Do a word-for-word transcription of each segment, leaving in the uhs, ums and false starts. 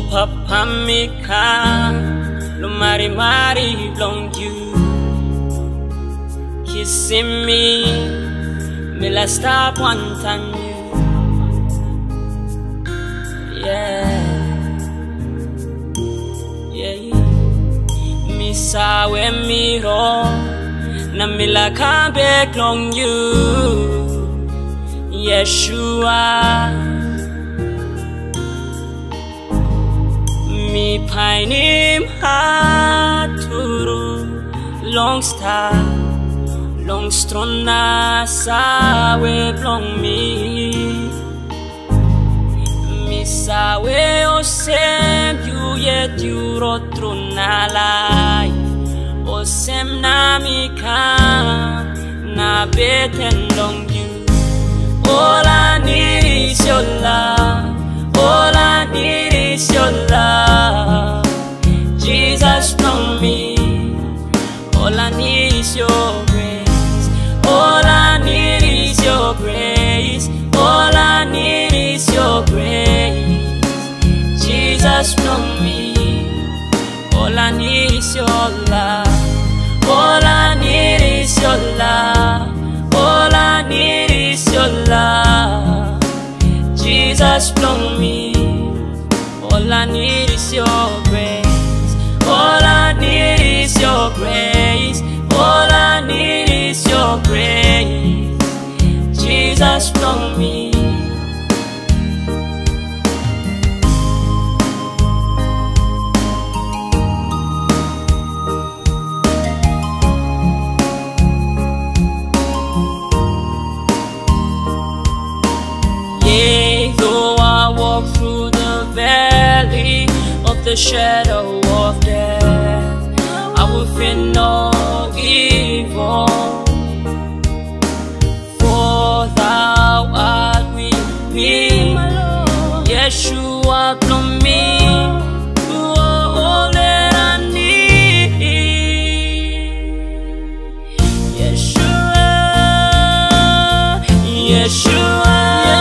papa mika, lo mari mari long you, kissing me, me la stop wanting you, yeah, yeah. Me saw when me wrong, na me la come back long you, Yeshua. Me pining haturu long star long strona sawe long me me sawe o sem you yet you rotruna lai o sem na mi kam na beten long you. All I need is your love, all I need is your love, Jesus from me. All I need is your grace, all I need is your grace, all I need is your grace, Jesus from me. All I need is your love, all I need is your love, all I need is your love, Jesus from me. All I need is your grace, all I need is your grace, all I need is your grace, Jesus from me. Yeah, though I walk through the valley of the shadow of death, I will fear no evil, for thou art with me, Yeshua from me, you are all that I need, Yeshua, Yeshua,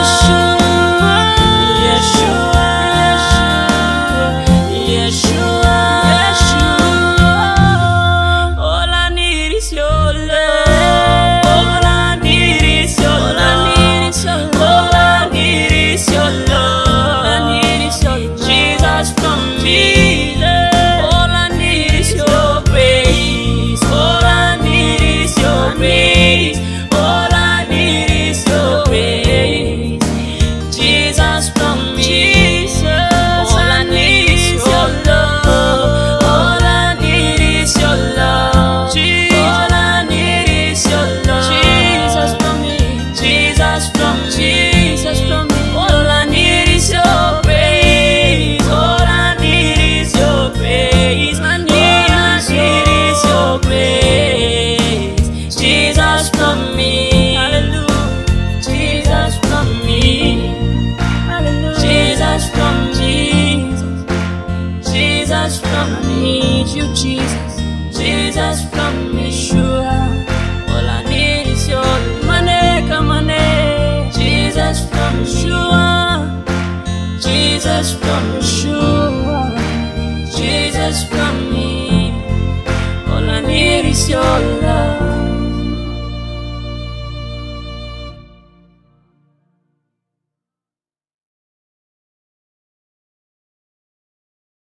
Jesus, Jesus from Yeshua. All I need is your money, come on, Jesus from Yeshua, Jesus from Yeshua, Jesus from me. All I need is your